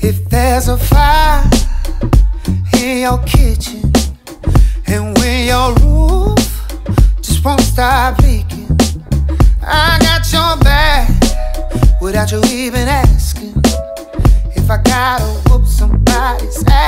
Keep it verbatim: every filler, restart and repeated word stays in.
If there's a fire in your kitchen, and when your roof just won't stop leaking, I got your back without you even asking. If I gotta whoop somebody's ass,